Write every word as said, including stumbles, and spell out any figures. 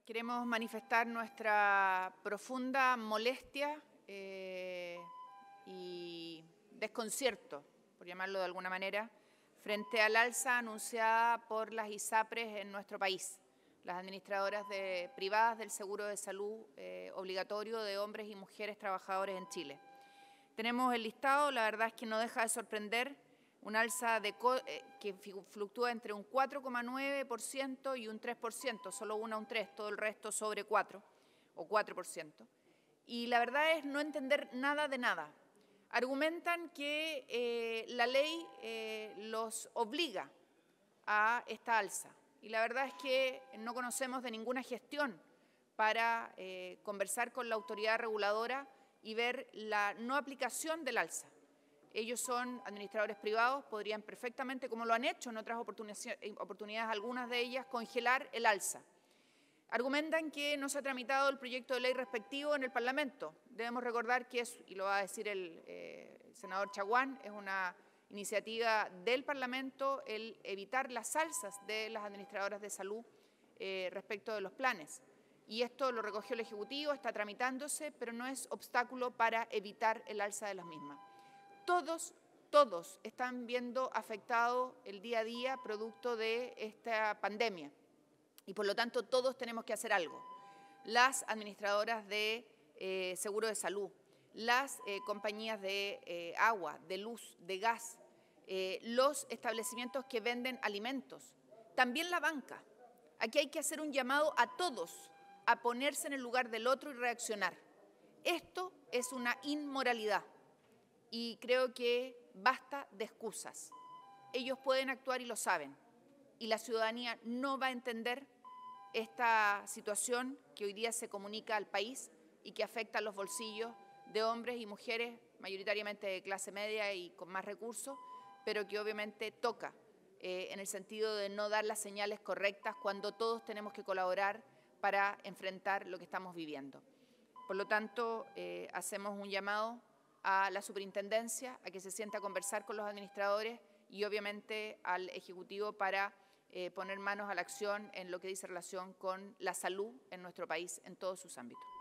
Queremos manifestar nuestra profunda molestia eh, y desconcierto, por llamarlo de alguna manera, frente al alza anunciada por las ISAPRES en nuestro país, las administradoras de, privadas del seguro de salud eh, obligatorio de hombres y mujeres trabajadores en Chile. Tenemos el listado, la verdad es que no deja de sorprender, un alza de eh, que fluctúa entre un cuatro coma nueve por ciento y un tres por ciento, solo una un tres, todo el resto sobre cuatro o cuatro por ciento. Y la verdad es no entender nada de nada. Argumentan que eh, la ley eh, los obliga a esta alza. Y la verdad es que no conocemos de ninguna gestión para eh, conversar con la autoridad reguladora y ver la no aplicación del alza. Ellos son administradores privados, podrían perfectamente, como lo han hecho en otras oportunidades, oportunidades algunas de ellas, congelar el alza. Argumentan que no se ha tramitado el proyecto de ley respectivo en el Parlamento. Debemos recordar que es, y lo va a decir el, eh, el senador Chaguán, es una iniciativa del Parlamento el evitar las alzas de las administradoras de salud eh, respecto de los planes. Y esto lo recogió el Ejecutivo, está tramitándose, pero no es obstáculo para evitar el alza de las mismas. Todos, todos están viendo afectado el día a día producto de esta pandemia y por lo tanto todos tenemos que hacer algo. Las administradoras de eh, seguro de salud, las eh, compañías de eh, agua, de luz, de gas, eh, los establecimientos que venden alimentos, también la banca. Aquí hay que hacer un llamado a todos a ponerse en el lugar del otro y reaccionar. Esto es una inmoralidad. Y creo que basta de excusas. Ellos pueden actuar y lo saben. Y la ciudadanía no va a entender esta situación que hoy día se comunica al país y que afecta a los bolsillos de hombres y mujeres, mayoritariamente de clase media y con más recursos, pero que obviamente toca eh, en el sentido de no dar las señales correctas cuando todos tenemos que colaborar para enfrentar lo que estamos viviendo. Por lo tanto, eh, hacemos un llamado a la superintendencia, a que se sienta a conversar con los administradores y obviamente al Ejecutivo para eh, poner manos a la acción en lo que dice relación con la salud en nuestro país en todos sus ámbitos.